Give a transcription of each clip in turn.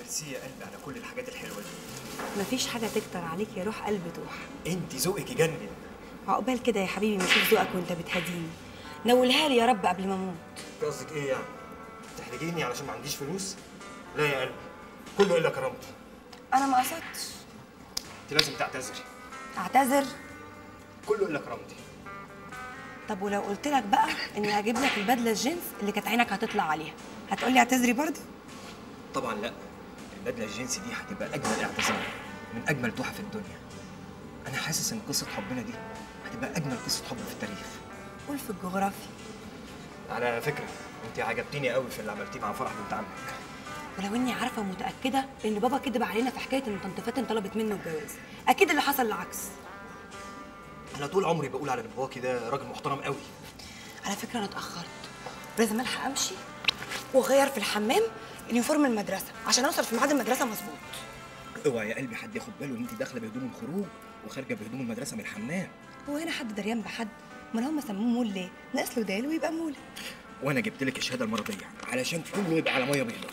ميرسي يا قلبي على كل الحاجات الحلوه دي. مفيش حاجه تكتر عليك يا روح قلب توح. انت ذوقك يجنن. عقبال كده يا حبيبي ما اشوف ذوقك وانت بتهديني. نولها لي يا رب قبل ما اموت. قصدك ايه يعني؟ تحرجيني علشان ما عنديش فلوس؟ لا يا قلبي، كله الا كرامتي. انا ما قصدتش. انت لازم تعتذري. اعتذر؟ كله الا كرامتي. طب ولو قلت لك بقى اني هجيب لك البدله الجينز اللي كانت عينك هتطلع عليها، هتقول لي اعتذري برضه؟ طبعا لا. البدله الجينسي دي هتبقى اجمل اعتذار من اجمل تحف في الدنيا. انا حاسس ان قصه حبنا دي هتبقى اجمل قصه حب في التاريخ. قول في الجغرافيا. على فكره انت عجبتيني قوي في اللي عملتيه مع فرح بنت عمك. ولو اني عارفه ومتاكده ان بابا كدب علينا في حكايه ان طنط فاتن طلبت منه الجواز، اكيد اللي حصل العكس. انا طول عمري بقول على باباكي ده راجل محترم قوي. على فكره انا اتاخرت، لازم الحق امشي واغير في الحمام يونيفورم المدرسه عشان اوصل في ميعاد المدرسه مظبوط. اوعى يا قلبي حد ياخد باله ان انت داخله بهدوم الخروج وخارجه بهدوم المدرسه من الحمام. هو هنا حد دريان بحد؟ امال هم سموه مول ليه؟ ناقص له دال ويبقى مول. وانا جبت لك الشهاده المرضيه علشان كله يبقى على ميه بيضاء.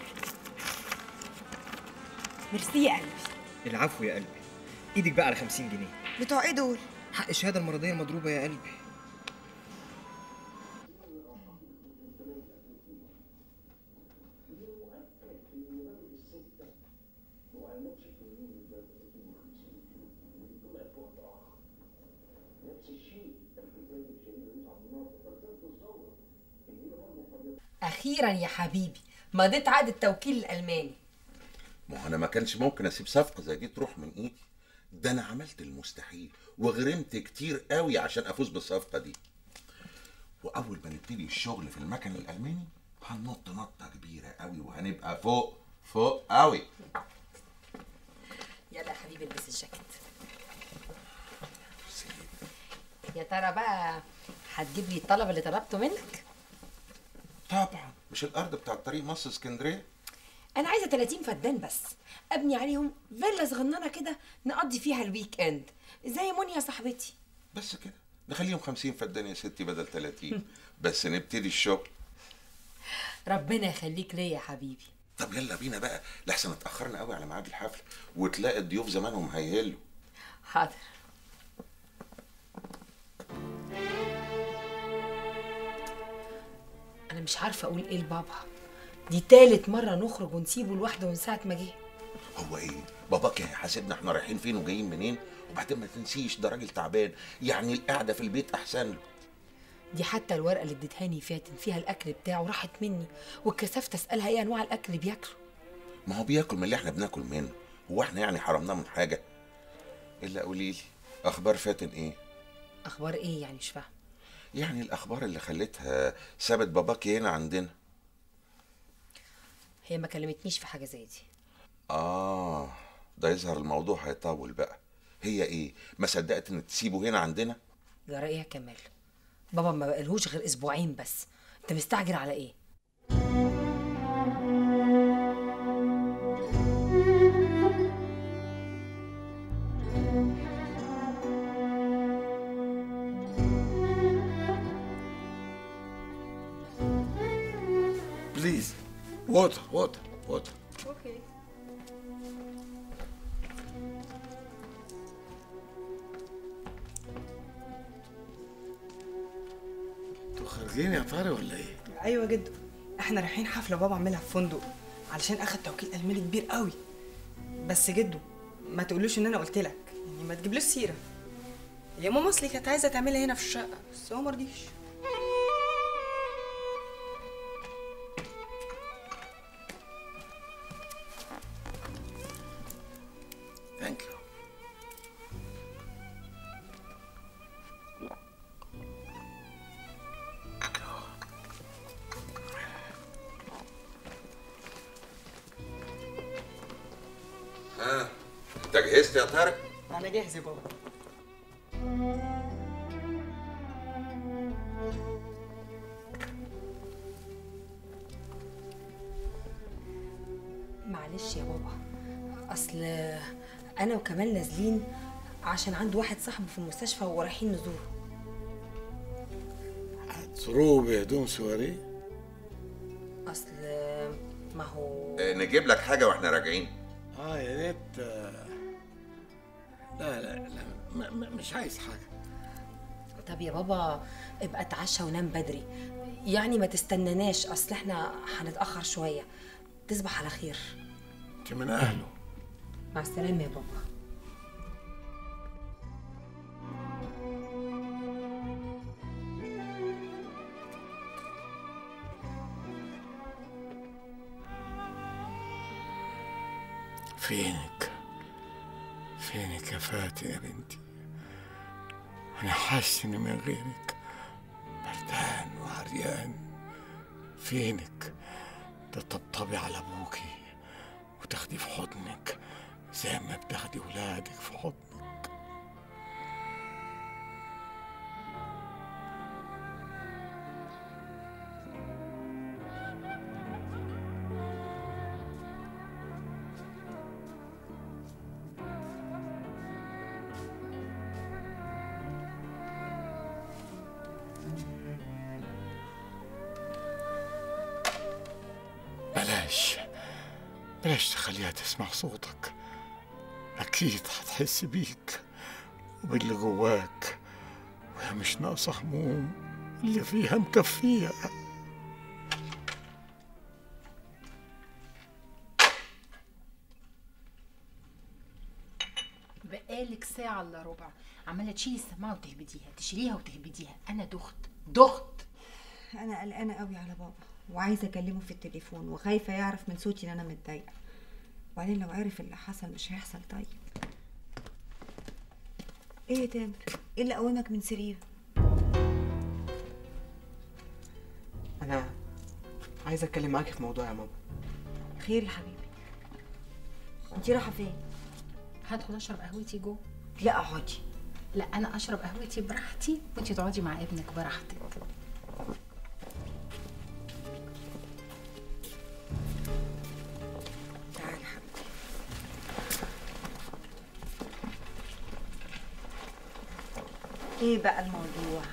ميرسي يا قلبي. العفو يا قلبي. ايدك بقى على 50 جنيه. بتوع ايه دول؟ حق الشهاده المرضيه المضروبه يا قلبي. اخيرا يا حبيبي مضيت عقد التوكيل الالماني. ما انا ما كانش ممكن اسيب صفقه زي دي تروح من ايدي. ده انا عملت المستحيل وغرمت كتير قوي عشان افوز بالصفقه دي. واول ما نبتدي الشغل في المكن الالماني هننط نطه كبيره قوي وهنبقى فوق فوق قوي. يلا يا حبيبي البس الجاكيت. يا ترى بقى هتجيب لي الطلب اللي طلبته منك؟ طبعا. مش الارض بتاع طريق مصر اسكندريه؟ انا عايزه 30 فدان بس ابني عليهم فيلا صغننه كده نقضي فيها الويك اند زي منيا صاحبتي. بس كده نخليهم 50 فدان يا ستي بدل 30 بس نبتدي الشغل. ربنا يخليك ليا يا حبيبي. طب يلا بينا بقى لحسن اتاخرنا قوي على ميعاد الحفل وتلاقي الضيوف زمانهم هيهلوا. حاضر. انا مش عارفه اقول ايه لبابا، دي تالت مره نخرج ونسيبه لوحده من ساعه ما جه. هو ايه باباك هيحاسبنا احنا رايحين فين وجايين منين؟ وبعدين ما تنسيش ده راجل تعبان، يعني القعده في البيت احسن له. دي حتى الورقه اللي اديتهاني فاتن فيها الاكل بتاعه راحت مني واتكسفت اسالها ايه انواع الاكل اللي بياكله. ما هو بياكل من اللي احنا بناكل منه، هو احنا يعني حرمناه من حاجه؟ الا قولي لي اخبار فاتن ايه؟ اخبار ايه يعني؟ مش فاهم. يعني الاخبار اللي خلتها سابت باباك هنا عندنا. هي ما كلمتنيش في حاجه زي دي. ده يظهر الموضوع هيطول بقى. هي ايه ما صدقت ان تسيبه هنا عندنا؟ جرى ايه يا كمال؟ بابا ما بقالهوش غير اسبوعين بس، انت مستعجل على ايه؟ Please, water. اوكي. انتوا خارجين يا طارق ولا ايه؟ ايوه جدو، احنا رايحين حفله بابا عاملها في فندق علشان اخد توكيل الماني كبير قوي. بس جدو ما تقولوش ان انا قلت لك، يعني ما تجيبلوش سيره. يا ماما اصلي كانت عايزه تعملها هنا في الشقه بس هو ما رضيش. ثانك يو. انت جهزت يا طارق؟ انا جاهز يا بابا. معلش يا بابا، اصل انا وكمال نازلين عشان عنده واحد صاحبه في المستشفى ورايحين نزوره. هتزوروه بهدوم سواري؟ اصل ما هو نجيب لك حاجه واحنا راجعين؟ يا ريت. لا لا لا، مش عايز حاجه. طب يا بابا ابقى اتعشى ونام بدري، يعني ما تستناناش، اصل احنا هنتاخر شويه. تصبح على خير. انت من اهله. مع السلامه يا بابا. فينك يا فاتن يا بنتي؟ انا حاسس اني من غيرك بردان وعريان. فينك؟ تطبطبي على ابوكي وتاخديه في حضنك زي ما بتاخدي ولادك في حضنك. بلاش تخليها تسمع صوتك، أكيد هتحس بيك وباللي جواك، وهي مش ناقصة هموم، اللي فيها مكفيها. بقالك ساعة إلا ربع عمالة تشيلي السماعة وتهبديها، تشيليها وتهبديها. أنا دخت. انا قلقانه قوي على بابا وعايزه اكلمه في التليفون وخايفه يعرف من صوتي ان انا متضايقه، وبعدين لو عرف اللي حصل مش هيحصل. طيب ايه يا تامر؟ ايه اللي قومك من سرير؟ انا عايزه اتكلم معاكي في موضوع يا ماما. خير يا حبيبي؟ انتي رايحه فين؟ هدخل أشرب قهوتي جوه. لا اقعدي. لا، أنا أشرب قهوتي براحتي وأنتي تقعدي مع ابنك براحتك. تعالي حبيبي. ايه بقى الموضوع؟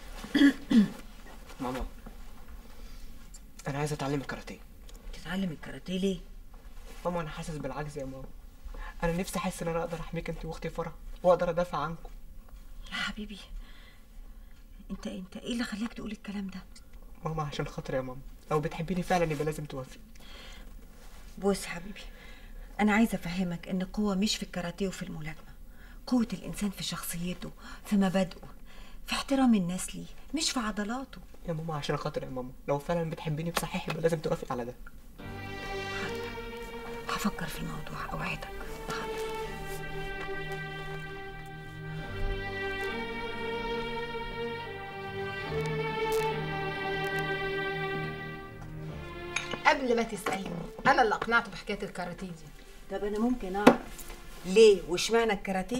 ماما انا عايز اتعلم الكاراتيه. تتعلم الكاراتيه ليه؟ ماما انا حاسس بالعجز يا ماما. انا نفسي احس ان انا اقدر احميك انت واختي فرح واقدر ادافع عنكم. يا حبيبي انت ايه اللي خلاك تقول الكلام ده؟ ماما عشان خاطر يا ماما، لو بتحبيني فعلا يبقى لازم توافقي. بص يا حبيبي، انا عايزه افهمك ان القوه مش في الكاراتيه وفي الملاكمه. قوه الانسان في شخصيته، في مبادئه، في احترام الناس ليه، مش في عضلاته. يا ماما عشان خاطر يا ماما، لو فعلا بتحبيني بصحيح يبقى لازم توافقي على ده. حاضر، هفكر في الموضوع اوعدك. حاضر. قبل ما تسأليني، أنا اللي أقنعته بحكاية الكاراتيه دي. طب انا ممكن اعرف ليه واشمعنى الكاراتيه؟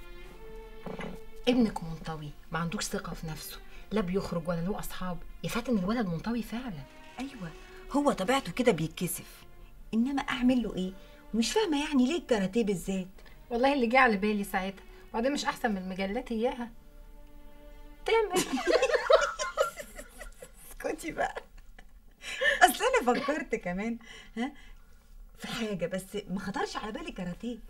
ابنك منطوي، ما عندوش ثقة في نفسه، لا بيخرج ولا له أصحاب. يا فاتن الولد منطوي فعلا. ايوه هو طبيعته كده بيتكسف، انما اعمل له ايه؟ ومش فاهمه يعني ليه الكاراتيه بالذات. والله اللي جه على بالي ساعتها، وبعدين مش أحسن من المجلات إياها. تامر. اسكتي بقى. اصل انا فكرت كمان في حاجه بس ما خطرش على بالي كاراتيه.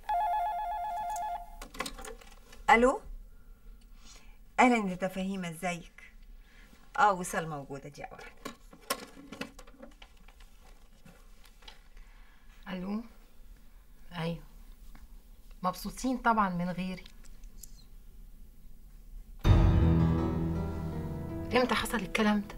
الو، اهلا يا تفاهيمه، ازيك؟ وصال موجوده، دي واحده. الو. ايوه، مبسوطين طبعا من غيري. امتى حصل الكلام ده؟